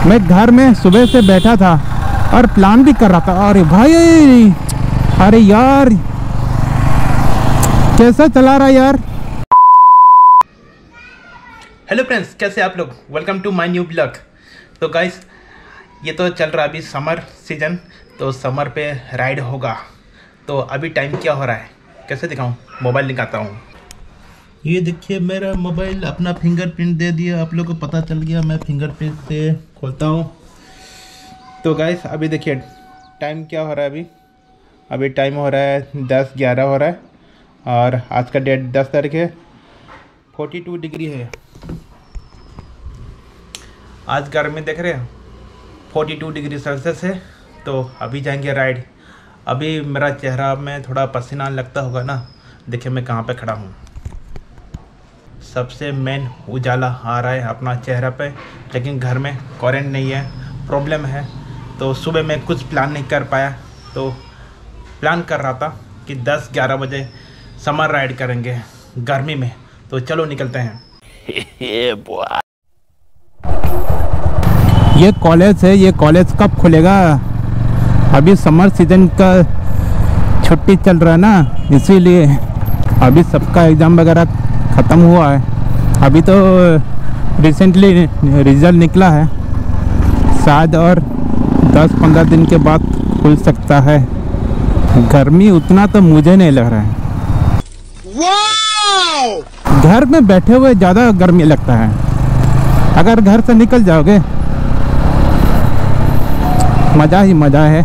मैं घर में सुबह से बैठा था और प्लान भी कर रहा था। अरे भाई, अरे यार कैसा चला रहा यार। हेलो फ्रेंड्स, कैसे आप लोग। Welcome to my new blog. तो गाइस, ये तो चल रहा अभी समर सीजन, तो समर पे राइड होगा। तो अभी टाइम क्या हो रहा है, कैसे दिखाऊं, मोबाइल निकालता हूं। ये देखिए मेरा मोबाइल अपना फिंगरप्रिंट दे दिया, आप लोग को पता चल गया। मैं फिंगरप्रिंट से खोलता हूं। तो गाइस अभी देखिए टाइम क्या हो रहा है। अभी टाइम हो रहा है 10:11 हो रहा है और आज का डेट 10 तारीख है। 42 डिग्री है आज। गर्मी देख रहे हैं 42 डिग्री सेल्सियस है। तो अभी जाएंगे राइड। अभी मेरा चेहरा में थोड़ा पसीना लगता होगा ना। देखिए मैं कहाँ पे खड़ा हूँ। सबसे मेन उजाला आ रहा है अपना चेहरा पे, लेकिन घर में करेंट नहीं है, प्रॉब्लम है। तो सुबह मैं कुछ प्लान नहीं कर पाया। तो प्लान कर रहा था कि 10-11 बजे समर राइड करेंगे गर्मी में। तो चलो निकलते हैं। ये कॉलेज है, ये कॉलेज कब खुलेगा। अभी समर सीजन का छुट्टी चल रहा है ना, इसीलिए अभी सबका एग्ज़ाम वगैरह ख़त्म हुआ है। अभी तो रिसेंटली रिज़ल्ट निकला है, शायद और 10-15 दिन के बाद खुल सकता है। गर्मी उतना तो मुझे नहीं लग रहा है। घर में बैठे हुए ज़्यादा गर्मी लगता है। अगर घर से निकल जाओगे मज़ा ही मज़ा है।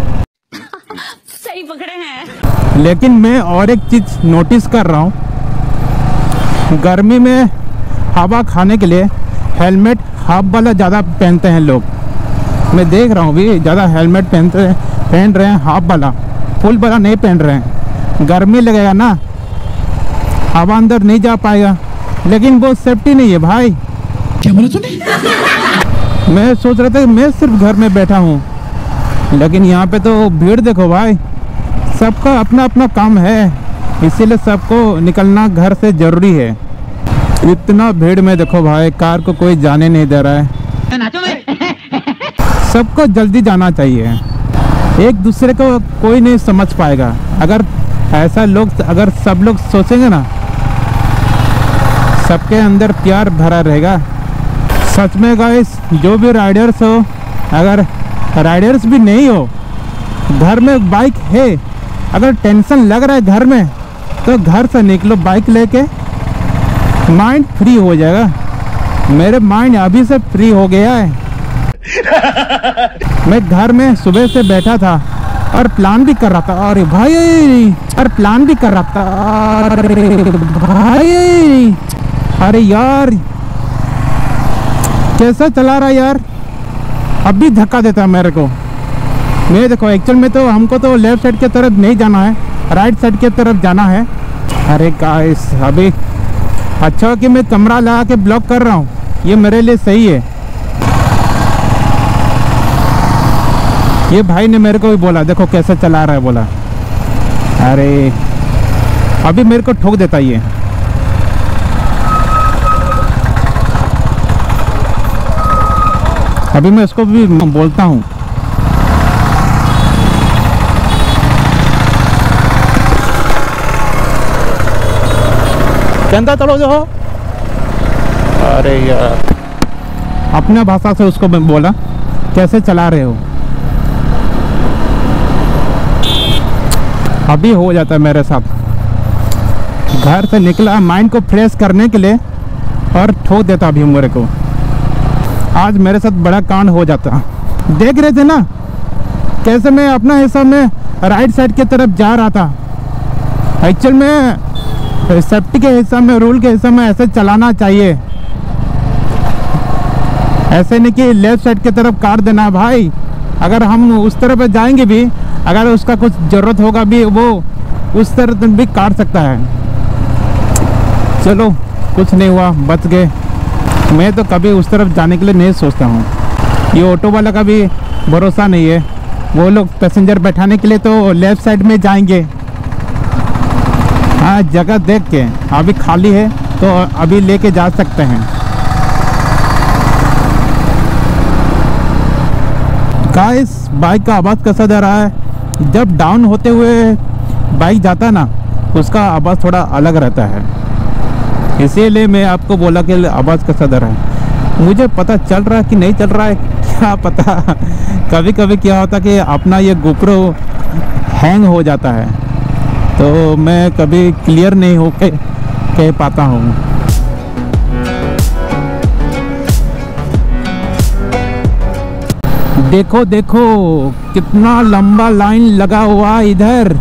सही पकड़े हैं। लेकिन मैं और एक चीज़ नोटिस कर रहा हूँ, गर्मी में हवा खाने के लिए हेलमेट हाफ वाला ज़्यादा पहनते हैं लोग। मैं देख रहा हूँ भी ज़्यादा हेलमेट पहन रहे हैं, हाफ वाला, फुल वाला नहीं पहन रहे हैं। गर्मी लगेगा ना, हवा अंदर नहीं जा पाएगा, लेकिन वो सेफ्टी नहीं है भाई। क्या बोला तूने? मैं सोच रहा था कि मैं सिर्फ घर में बैठा हूँ, लेकिन यहाँ पे तो भीड़ देखो भाई। सबका अपना अपना काम है, इसीलिए सबको निकलना घर से ज़रूरी है। इतना भीड़ में देखो भाई, कार को कोई जाने नहीं दे रहा है। सबको जल्दी जाना चाहिए, एक दूसरे को कोई नहीं समझ पाएगा। अगर ऐसा लोग, अगर सब लोग सोचेंगे ना, सबके अंदर प्यार भरा रहेगा। सच में गाइस, जो भी राइडर्स हो, अगर राइडर्स भी नहीं हो, घर में बाइक है, अगर टेंशन लग रहा है घर में, तो घर से निकलो बाइक लेके, माइंड फ्री हो जाएगा। मेरे माइंड अभी से फ्री हो गया है। मैं घर में सुबह से बैठा था और प्लान भी कर रहा था। अरे भाई, और प्लान भी कर रहा था। अरे भाई, अरे यार कैसा चला रहा यार। अभी धक्का देता है मेरे को। मैं देखो एक्चुअल में तो हमको तो लेफ्ट साइड की तरफ नहीं जाना है, राइट साइड की तरफ जाना है। अरे गाइस, अभी अच्छा कि मैं कैमरा लगा के ब्लॉक कर रहा हूँ, ये मेरे लिए सही है। ये भाई ने मेरे को भी बोला देखो कैसे चला रहा है, बोला। अरे अभी मेरे को ठोक देता ये। अभी मैं इसको भी बोलता हूँ। कहता चलो जो हो। अरे यार, अपना भाषा से उसको मैं बोला कैसे चला रहे हो। अभी हो जाता है मेरे साथ। घर से निकला माइंड को फ्रेश करने के लिए और ठोक देता अभी मेरे को। आज मेरे साथ बड़ा कांड हो जाता। देख रहे थे ना कैसे मैं अपना हिस्सा में राइट साइड की तरफ जा रहा था। एक्चुअल में सेफ्टी के हिस्सा में, रूल के हिस्सा में ऐसे चलाना चाहिए। ऐसे नहीं कि लेफ्ट साइड की तरफ काट देना भाई। अगर हम उस तरफ जाएंगे भी, अगर उसका कुछ ज़रूरत होगा भी, वो उस तरफ भी काट सकता है। चलो कुछ नहीं हुआ, बच गए। मैं तो कभी उस तरफ जाने के लिए नहीं सोचता हूँ। ये ऑटो वाला का भी भरोसा नहीं है, वो लोग पैसेंजर बैठाने के लिए तो लेफ्ट साइड में जाएंगे। हाँ, जगह देख के अभी खाली है तो अभी लेके जा सकते हैं। गाइस बाइक का आवाज़ कैसा दे रहा है? जब डाउन होते हुए बाइक जाता है ना, उसका आवाज़ थोड़ा अलग रहता है, इसीलिए मैं आपको बोला कि आवाज़ कैसा दे रहा है। मुझे पता चल रहा है कि नहीं चल रहा है, क्या पता। कभी कभी क्या होता है कि अपना ये GoPro हैंग हो जाता है, तो मैं कभी क्लियर नहीं हो के कह पाता हूँ। देखो देखो कितना लंबा लाइन लगा हुआ इधर।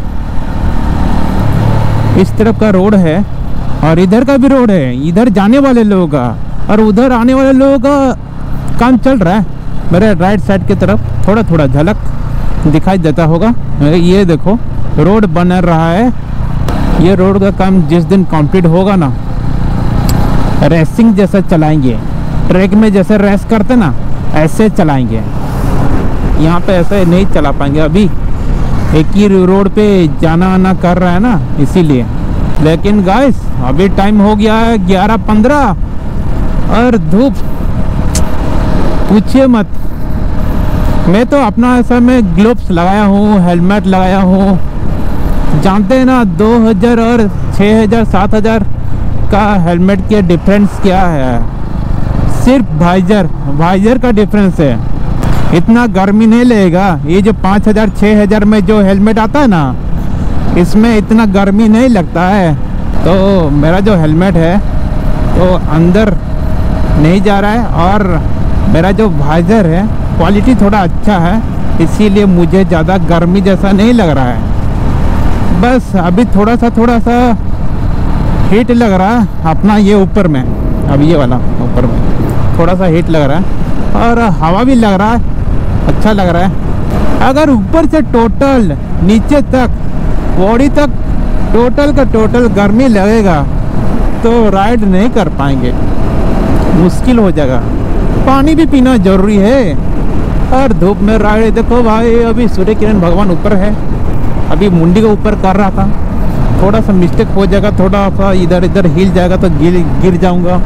इस तरफ का रोड है और इधर का भी रोड है, इधर जाने वाले लोगों का और उधर आने वाले लोगों का काम चल रहा है। मेरे राइट साइड की तरफ थोड़ा थोड़ा झलक दिखाई देता होगा। ये देखो रोड बन रहा है। ये रोड का काम जिस दिन कंप्लीट होगा ना, रेसिंग जैसा चलाएंगे, ट्रैक में जैसे रेस करते ना ऐसे चलाएंगे। यहाँ पे ऐसे नहीं चला पाएंगे, अभी एक ही रोड पे जाना आना कर रहा है ना, इसीलिए। लेकिन गाइस अभी टाइम हो गया है 11:15 और धूप पूछिए मत। मैं तो अपना ऐसा में ग्लोव्स लगाया हूँ, हेलमेट लगाया हूँ। जानते हैं ना 2000 और 6000 7000 का हेलमेट के डिफरेंस क्या है? सिर्फ वाइजर का डिफरेंस है। इतना गर्मी नहीं लगेगा। ये जो 5000 6000 में जो हेलमेट आता है ना, इसमें इतना गर्मी नहीं लगता है। तो मेरा जो हेलमेट है तो अंदर नहीं जा रहा है और मेरा जो वाइजर है क्वालिटी थोड़ा अच्छा है, इसीलिए मुझे ज़्यादा गर्मी जैसा नहीं लग रहा है। बस अभी थोड़ा सा हीट लग रहा है अपना ये ऊपर में, अब ये वाला ऊपर में थोड़ा सा हीट लग रहा है और हवा भी लग रहा है, अच्छा लग रहा है। अगर ऊपर से टोटल नीचे तक बॉडी तक टोटल का टोटल गर्मी लगेगा तो राइड नहीं कर पाएंगे, मुश्किल हो जाएगा। पानी भी पीना जरूरी है और धूप में राइड। देखो भाई अभी सूर्य किरण भगवान ऊपर है, अभी मुंडी को ऊपर कर रहा था, थोड़ा सा मिस्टेक हो जाएगा, थोड़ा सा इधर इधर हिल जाएगा तो गिर जाऊंगा।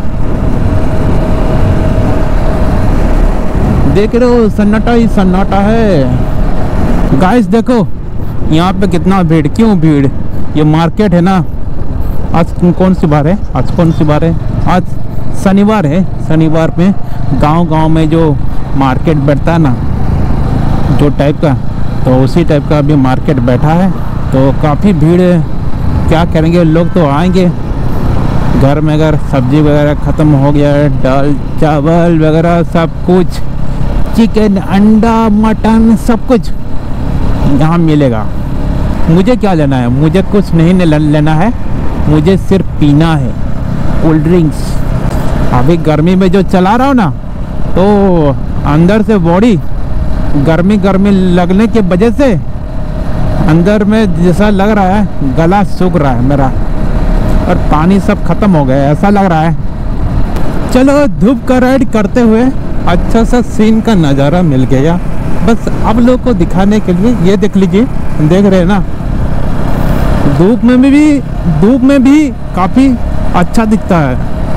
देख रहे हो सन्नाटा ही सन्नाटा है। गाइस देखो यहाँ पे कितना भीड़, क्यों भीड़? ये मार्केट है ना। आज कौन सी बार है? आज शनिवार है। शनिवार में गांव में जो मार्केट बैठता है ना, जो टाइप का, तो उसी टाइप का अभी मार्केट बैठा है। तो काफ़ी भीड़ है। क्या करेंगे, लोग तो आएंगे। घर में अगर सब्जी वगैरह ख़त्म हो गया है, दाल चावल वगैरह सब कुछ, चिकन अंडा मटन सब कुछ यहाँ मिलेगा। मुझे क्या लेना है? मुझे कुछ नहीं लेना है, मुझे सिर्फ पीना है कोल्ड ड्रिंक्स। अभी गर्मी में जो चला रहा हूँ ना, तो अंदर से बॉडी गर्मी लगने की वजह से अंदर में जैसा लग रहा है गला सूख रहा है मेरा और पानी सब खत्म हो गया, ऐसा लग रहा है। चलो धूप का राइड करते हुए अच्छा सा सीन का नज़ारा मिल गया। बस आप लोग को दिखाने के लिए ये देख लीजिए, देख रहे हैं ना, धूप में भी काफ़ी अच्छा दिखता है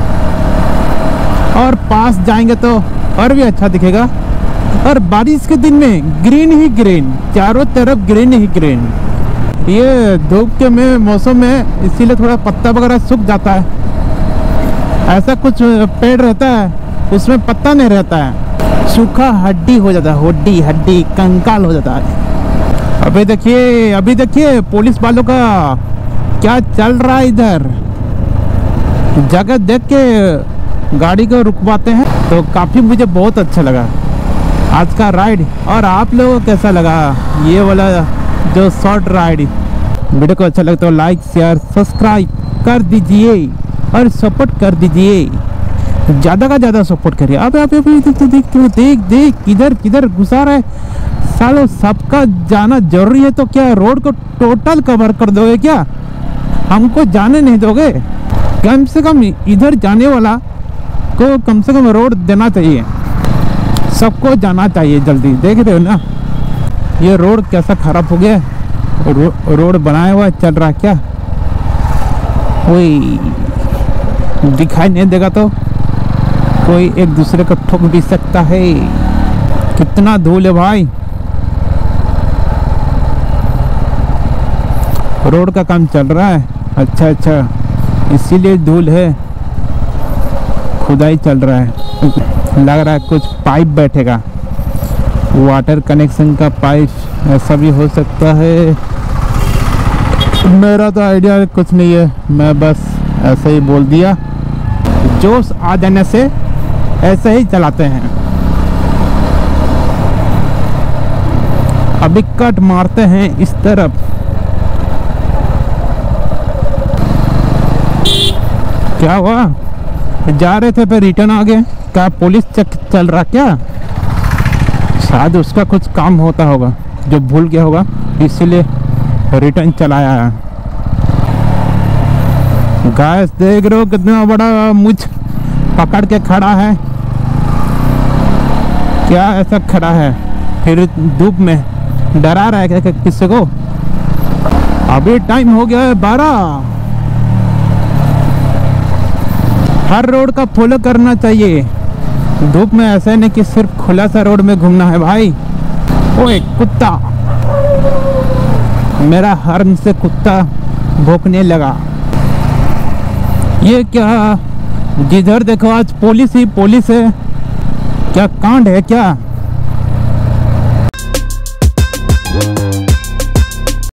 और पास जाएंगे तो और भी अच्छा दिखेगा। और बारिश के दिन में ग्रीन ही ग्रीन, चारों तरफ ग्रीन ही ग्रीन। ये धूप के में मौसम में इसीलिए थोड़ा पत्ता वगैरह सूख जाता है। ऐसा कुछ पेड़ रहता है उसमें पत्ता नहीं रहता है, सूखा हड्डी हो जाता है, हड्डी कंकाल हो जाता है। अभी देखिए पुलिस वालों का क्या चल रहा है इधर। जगह देख के गाड़ी को रुकवाते हैं, तो काफ़ी मुझे बहुत अच्छा लगा आज का राइड। और आप लोगों को कैसा लगा ये वाला जो शॉर्ट राइड? वीडियो को अच्छा लगता तो लाइक शेयर सब्सक्राइब कर दीजिए और सपोर्ट कर दीजिए, ज़्यादा का ज़्यादा सपोर्ट करिए। अब देख किधर घुसा रहा है सालों। सबका जाना जरूरी है, तो क्या रोड को टोटल कवर कर दोगे क्या? हमको जाने नहीं दोगे? कम से कम इधर जाने वाला को कम से कम रोड देना चाहिए, सबको जाना चाहिए जल्दी। देख रहे हो ना ये रोड कैसा खराब हो गया। रोड बनाया हुआ चल रहा क्या? कोई दिखाई नहीं देगा तो कोई एक दूसरे को ठोक भी सकता है। कितना धूल है भाई। रोड का काम चल रहा है। अच्छा अच्छा, इसीलिए धूल है, खुदाई चल रहा है। लग रहा है कुछ पाइप बैठेगा, वाटर कनेक्शन का पाइप, ऐसा भी हो सकता है। मेरा तो आइडिया कुछ नहीं है, मैं बस ऐसे ही बोल दिया। जोश आ जाने से ऐसे ही चलाते हैं। अभी कट मारते हैं इस तरफ। क्या हुआ, जा रहे थे फिर रिटर्न आ गए? क्या पुलिस चेक चल रहा क्या? शायद उसका कुछ काम होता होगा जो भूल गया होगा, इसीलिए रिटर्न चलाया है। गाइस देख रहे हो कितना बड़ा मुझ पकड़ के खड़ा है। क्या ऐसा खड़ा है फिर धूप में, डरा रहा है क्या किसी को? अभी टाइम हो गया है 12। हर रोड का फॉलो करना चाहिए। धूप में ऐसे नहीं कि सिर्फ खुला सा रोड में घूमना है भाई। ओए कुत्ता, मेरा हॉर्न से कुत्ता भौंकने लगा। ये क्या, जिधर देखो आज पुलिस ही पुलिस है। क्या कांड है क्या?